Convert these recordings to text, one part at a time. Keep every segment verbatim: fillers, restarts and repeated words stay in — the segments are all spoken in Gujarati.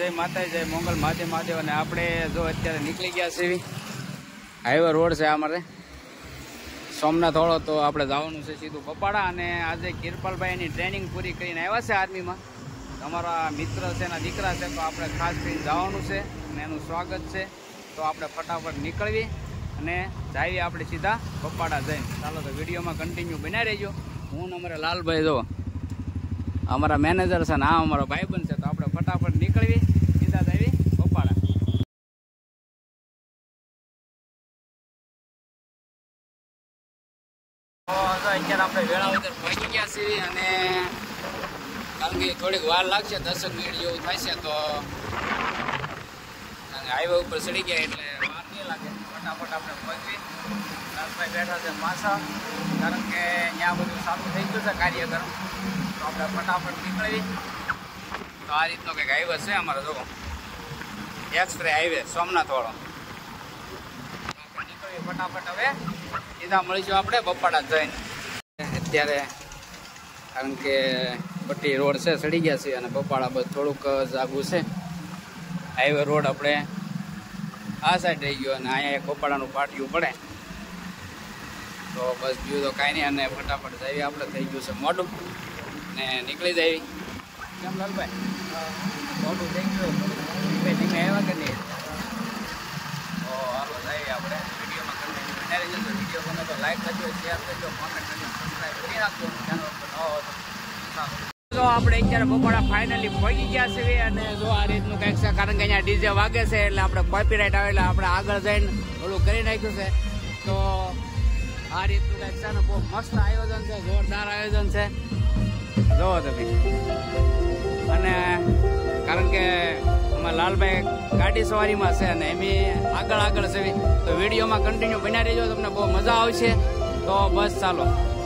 જય માતા જય મોંગલ મહાદેવ મહાદેવ. અને આપણે જો અત્યારે નીકળી ગયા છે હાઈવે રોડ છે અમારે સોમનાથ વાળો, તો આપણે જવાનું છે સીધું બપાડા. અને આજે કિરપાલભાઈની ટ્રેનિંગ પૂરી કરીને આવ્યા છે આર્મીમાં, અમારા મિત્ર છે એના દીકરા છે, તો આપણે ખાસ કરીને જવાનું છે અને એનું સ્વાગત છે. તો આપણે ફટાફટ નીકળવી અને જઈએ આપણે સીધા બપાડા જઈને. ચાલો તો વિડીયોમાં કન્ટિન્યુ બનાવી રહેજો. હું ને અમારા લાલભાઈ જો અમારા મેનેજર છે ને આ અમારો ભાઈબંધ છે, તો આપણે ફટાફટ નીકળવી સીધા જઈએ બપાડા. તો અત્યારે આપણે વેળાવદર પહોંચી ગયા છીએ અને કારણ કે થોડીક વાર લાગશે, દસ મિનિટ જેવું થશે. તો હાઈવે ઉપર ચડી ગયા એટલે વાર નહીં લાગે, ફટાફટ આપણે પહોંચવી. લાલભાઈ બેઠા છે પાછા, કારણ કે ત્યાં બધું ચાલુ થઈ ગયું છે કાર્યક્રમ, તો આપણે ફટાફટ નીકળવી. તો આ રીતનો કંઈક હાઈવે છે અમારે, જો એક્સપ્રેસ હાઈવે સોમનાથ વાળો. આપણે નીકળવી ફટાફટ. હવે સીધા મળીશું આપણે બપાડા જઈને. અત્યારે કારણ કે પટ્ટી રોડ છે ચડી ગયા છે અને બપાડા બસ થોડુંક જાગું છે. હાઈવે રોડ આપણે આ સાઈડ રહી ગયો અને અહીંયા એક બપાડાનું પાટિયું પડે, તો બસ બીજું તો કાંઈ નહીં. અને ફટાફટ જઈએ આપણે, થઈ ગયું છે મોડું ને નીકળી જઈએ. કેમ લાલભાઈ મોડું થઈ ગયું ધીમે ધીમે આવ્યા કે નહીં? તો હાલો જઈએ આપણે. વિડીયોમાં કન્ટિન્યુ બનાવી જજો. વિડીયો ગમે તો લાઈક કરજો, શેર કરજો, કોમેન્ટ કરજો, સબસ્ક્રાઈબ કરી રાખજો. ચેનલ પર નવો હતો તો આપણે અત્યારે બપોરા ફાઇનલી પહોંચી ગયા છે. અને જો આ રીતનું કંઈક છે, કારણ કે અહીંયા ડીજે વાગે છે એટલે આપણે કોપીરાઇટ આવે એટલે આપણે આગળ જઈને ઓલું કરી નાખ્યું છે. તો આ રીતનું કંઈક છે ને બહુ મસ્ત આયોજન છે, જોરદાર આયોજન છે, જોવો તમે. અને કારણ કે અમારા લાલભાઈ ગાડી સવારીમાં છે અને એમ આગળ આગળ છે, તો વિડીયોમાં કન્ટિન્યુ બન્યા રહેજો, તમને બહુ મજા આવશે. તો બસ ચાલો.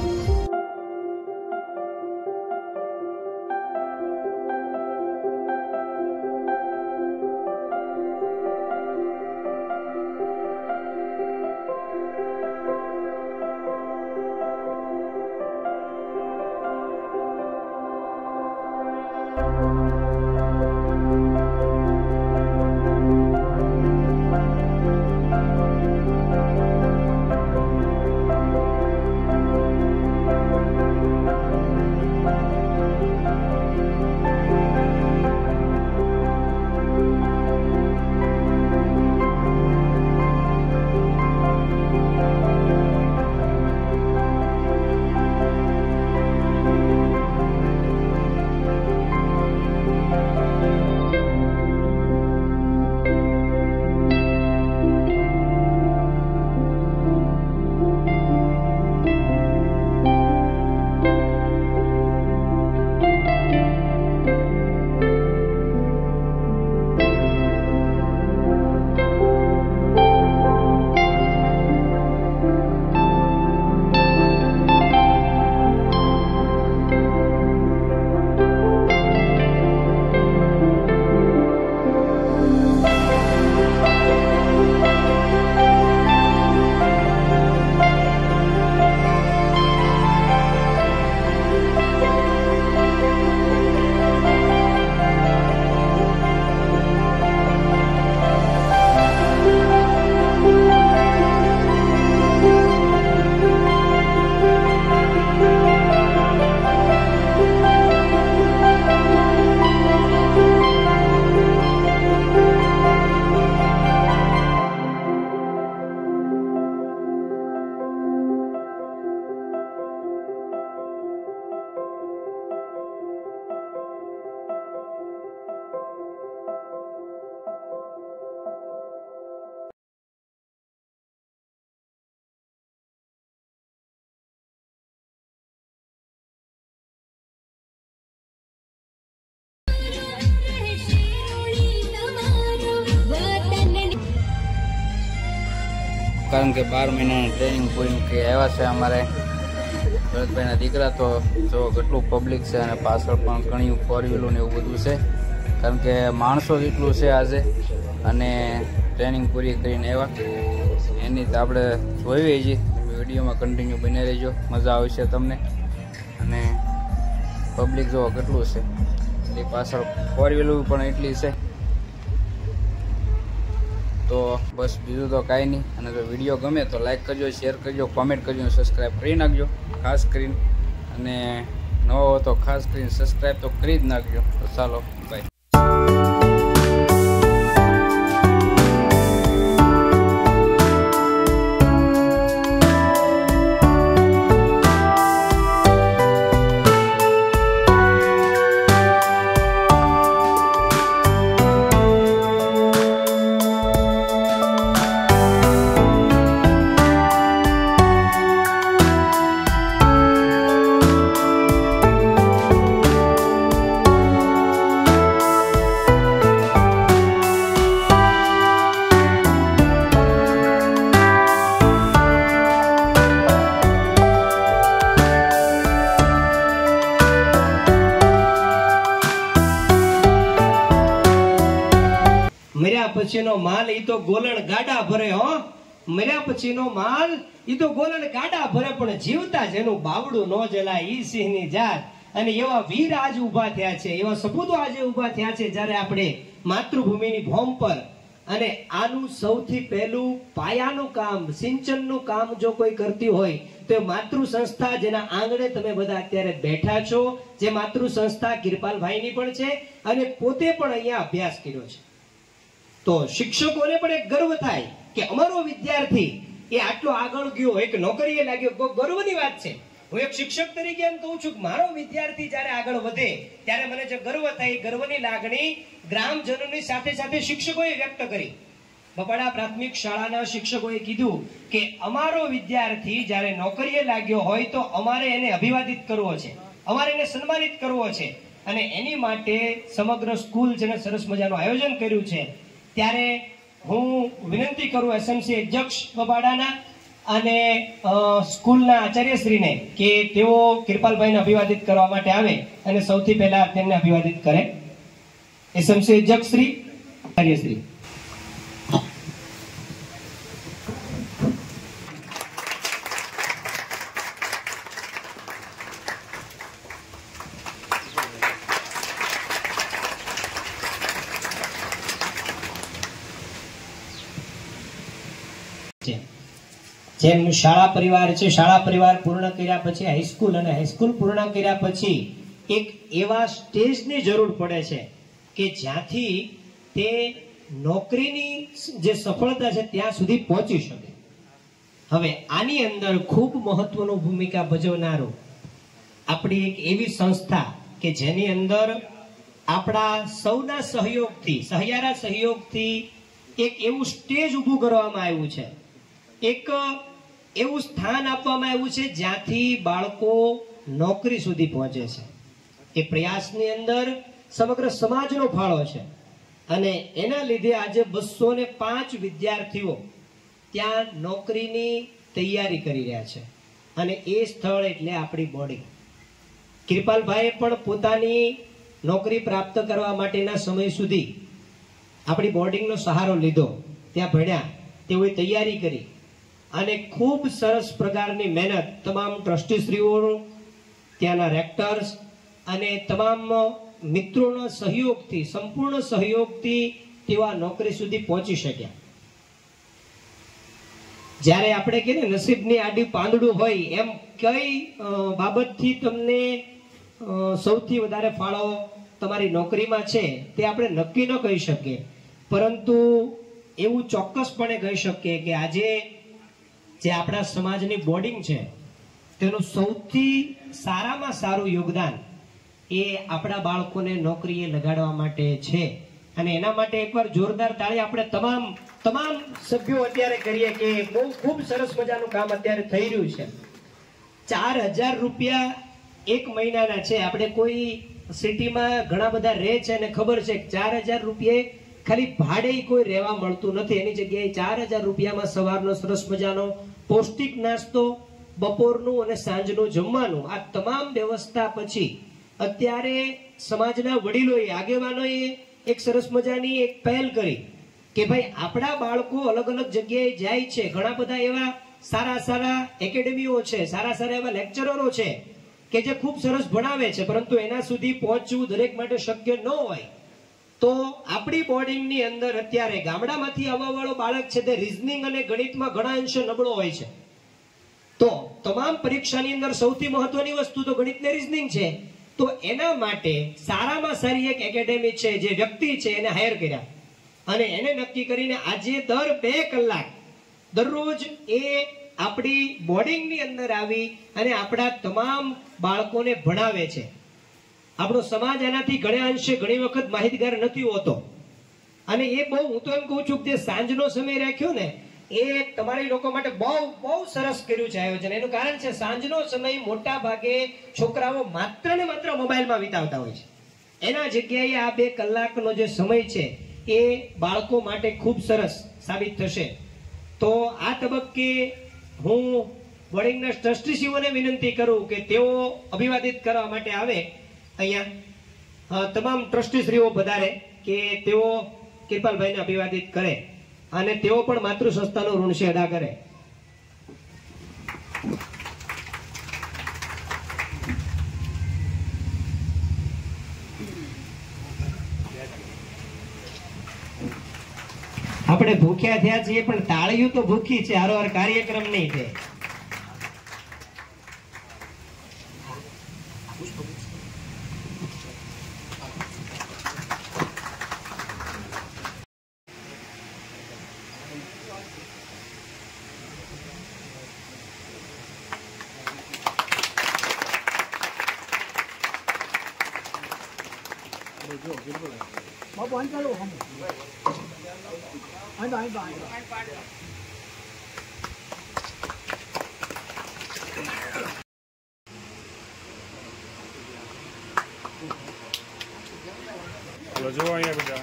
કારણ કે બાર મહિનાની ટ્રેનિંગ પૂરી કરી આવ્યા છે અમારે ભરતભાઈના દીકરા. તો જો કેટલું પબ્લિક છે અને પાછળ પણ ઘણી ફોર વ્હીલો ને એવું બધું છે, કારણ કે માણસો જેટલું છે આજે. અને ટ્રેનિંગ પૂરી કરીને આવ્યા એની તો આપણે જોઈ છીએ. વિડીયોમાં કન્ટિન્યુ બની રહેજો, મજા આવશે તમને. અને પબ્લિક જોવો કેટલું છે, એ પાછળ ફોર વ્હીલર પણ એટલી છે. તો બસ બીજું તો કાંઈ નહીં. અને જો વિડીયો ગમે તો લાઈક કરજો, શેર કરજો, કોમેન્ટ કરજો, સબસ્ક્રાઈબ કરી નાખજો ખાસ કરીને. અને નવો હો તો ખાસ કરીને સબસ્ક્રાઈબ તો કરી જ નાખજો. તો ચાલો બાય. મર્યા પછીનો માલ ઈ તો ગોલણ ગાડા ભરે. હો મર્યા પછીનો માલ ઈ તો ગોલણ ગાડા ભરે, પણ જીવતા જેનું બાવડું ન જલાય ઈ સિંહની જાત. અને એવા વીર આજ ઉભા થયા છે, એવા સપૂતો આજે ઉભા થયા છે જ્યારે આપણે માતૃભૂમિની ભૂમ પર. અને આનું સૌથી પહેલું પાયાનું કામ, સિંચનનું કામ જો કોઈ કરતી હોય તો માતૃ સંસ્થા, જેના આંગણે તમે બધા અત્યારે બેઠા છો, જે માતૃ સંસ્થા કિરપાલભાઈની પણ છે અને પોતે પણ અહીંયા અભ્યાસ કર્યો છે. તો શિક્ષકોને પણ એક ગર્વ થાય કે અમારો વિદ્યાર્થી એ આટલો આગળ ગયો, એક નોકરીએ લાગ્યો. બહુ ગર્વની વાત છે. હું એક શિક્ષક તરીકે એમ કહું છું કે મારો વિદ્યાર્થી જ્યારે આગળ વધે ત્યારે મને જે ગર્વ થાય, ગર્વની લાગણી ગ્રામજનોની સાથે સાથે શિક્ષકોએ વ્યક્ત કરી. બપાડા પ્રાથમિક શાળાના શિક્ષકોએ કીધું કે અમારો વિદ્યાર્થી જ્યારે નોકરીએ લાગ્યો હોય તો અમારે એને અભિવાદિત કરવો છે, અમારે એને સન્માનિત કરવો છે. અને એની માટે સમગ્ર સ્કૂલ જેને સરસ મજાનું આયોજન કર્યું છે. ત્યારે હું વિનંતી કરું એસએમસી અધ્યક્ષ બબાડાના અને સ્કૂલના આચાર્યશ્રીને કે તેઓ કિરપાલભાઈને અભિવાદિત કરવા માટે આવે અને સૌથી પહેલા તેમને અભિવાદિત કરે. એસએમસી અધ્યક્ષ શ્રી, આચાર્યશ્રી. જેમ શાળા પરિવાર છે, શાળા પરિવાર પૂર્ણ કર્યા પછી હાઈસ્કૂલ, અને હાઈસ્કૂલ પૂર્ણ કર્યા પછી એક એવા સ્ટેજની જરૂર પડે છે કે જ્યાંથી તે નોકરીની જે સફળતા છે ત્યાં સુધી પહોંચી શકે. હવે આની અંદર ખૂબ મહત્વનું ભૂમિકા ભજવનારું આપણી એક એવી સંસ્થા કે જેની અંદર આપણા સૌના સહયોગથી, સહિયારા સહયોગથી એક એવું સ્ટેજ ઊભું કરવામાં આવ્યું છે, એક એવું સ્થાન આપવામાં આવ્યું છે જ્યાંથી બાળકો નોકરી સુધી પહોંચે છે. એ પ્રયાસની અંદર સમગ્ર સમાજનો ફાળો છે અને એના લીધે આજે બસો ને પાંચ વિદ્યાર્થીઓ ત્યાં નોકરીની તૈયારી કરી રહ્યા છે. અને એ સ્થળ એટલે આપણી બોર્ડિંગ. કિરપાલભાઈએ પણ પોતાની નોકરી પ્રાપ્ત કરવા માટેના સમય સુધી આપણી બોર્ડિંગનો સહારો લીધો, ત્યાં ભણ્યા, તેઓએ તૈયારી કરી અને ખૂબ સરસ પ્રકારની મહેનત તમામ ટ્રસ્ટીશ્રીઓ, ત્યાંના રેક્ટર્સ અને તમામ મિત્રોના સહયોગથી, સંપૂર્ણ સહયોગથી તેઓ આ નોકરી સુધી પહોંચી શક્યા. જ્યારે આપણે કહીએ ને નસીબની આડી પાંદડું હોય, એમ કઈ બાબતથી તમને સૌથી વધારે ફાળો તમારી નોકરીમાં છે તે આપણે નક્કી ન કહી શકીએ, પરંતુ એવું ચોક્કસપણે કહી શકીએ કે આજે જે આપણા સમાજની બોર્ડિંગ છે તેનું સૌથી સારામાં સારું યોગદાન એ આપણા બાળકોને નોકરીએ લગાડવા માટે છે. અને એના માટે એકવાર જોરદાર તાળી આપણે તમામ તમામ સભ્યો અત્યારે કરીએ કે બહુ ખૂબ સરસ મજાનું કામ અત્યારે થઈ રહ્યું છે. ચાર હજાર રૂપિયા એક મહિનાના છે. આપણે કોઈ સિટીમાં ઘણા બધા રહે છે અને ખબર છે કે ચાર હજાર રૂપિયે ખાલી ભાડે કોઈ રહેવા મળતું નથી. એની જગ્યાએ ચાર હજાર રૂપિયામાં સવારનો સરસ મજાનો પૌષ્ટિક નાસ્તો, બપોરનું અને સાંજનું જમવાનું, આ તમામ વ્યવસ્થા પછી અત્યારે સમાજના વડીલોએ, આગેવાનોએ એક સરસ મજાની એક પહેલ કરી કે ભાઈ આપણા બાળકો અલગ અલગ જગ્યાએ જાય છે, ઘણા બધા એવા સારા સારા એકેડેમીઓ છે, સારા સારા એવા લેક્ચરરો છે કે જે ખૂબ સરસ ભણાવે છે, પરંતુ એના સુધી પહોંચવું દરેક માટે શક્ય ન હોય. તો આપણી બોર્ડિંગની અંદર અત્યારે ગામડામાંથી આવવા વાળો બાળક છે તે રીઝનિંગ અને ગણિતમાં ઘણા અંશે નબળો હોય છે. તો તમામ પરીક્ષાની અંદર સૌથી મહત્વની વસ્તુ તો ગણિત ને રીઝનિંગ છે. તો એના માટે સારામાં સારી એક એકેડેમી છે, જે વ્યક્તિ છે એને હાયર કર્યા અને એને નક્કી કરીને આજે દર બે કલાક દરરોજ એ આપણી બોર્ડિંગની અંદર આવી અને આપણા તમામ બાળકોને ભણાવે છે. આપણો સમાજ એનાથી ઘણા અંશે ઘણી વખત માહિતગાર નથી હોતો અને એ બહુ, હું તો એમ કહું છું કે જે સાંજનો સમય રાખ્યો ને એ તમારી લોકો માટે બહુ બહુ સરસ કર્યું છે આયોજન. એનું કારણ છે સાંજનો સમય મોટા ભાગે છોકરાઓ માત્ર ને માત્ર મોબાઈલમાં વિતાવતા હોય છે. એના જગ્યાએ આ બે કલાકનો જે સમય છે એ બાળકો માટે ખૂબ સરસ સાબિત થશે. તો આ તબક્કે હું બોર્ડિંગના ટ્રસ્ટીશ્રીઓને વિનંતી કરું કે તેઓ અભિવાદિત કરવા માટે આવે અહીંયા. તમામ ટ્રસ્ટીશ્રીઓ વધારે કે તેઓ કૃપાલભાઈને અભિવાદિત કરે અને તેઓ પણ માતૃ સંસ્થાનો ઋણ છે અદા કરે. આપણે ભૂખ્યા થયા છીએ પણ તાળીઓ તો ભૂખી છે, હારોહાર કાર્યક્રમ નહીં છે. બાબુ અહીં ચાલો હમ અહીં અહીં અહીં Lo llevo ahí a pillar.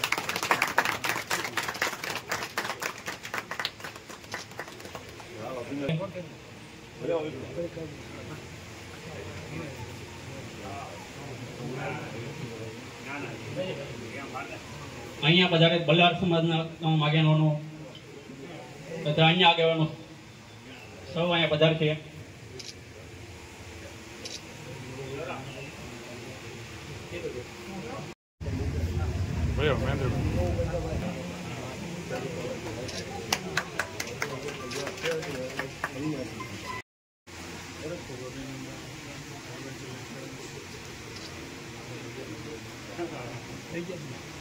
અહીંયા બજારે બલિયાર સમાજના આગેવાનો તથા અન્ય આગેવાનો સૌ અહીંયા બજાર છે. Veo, me entro. Thank you.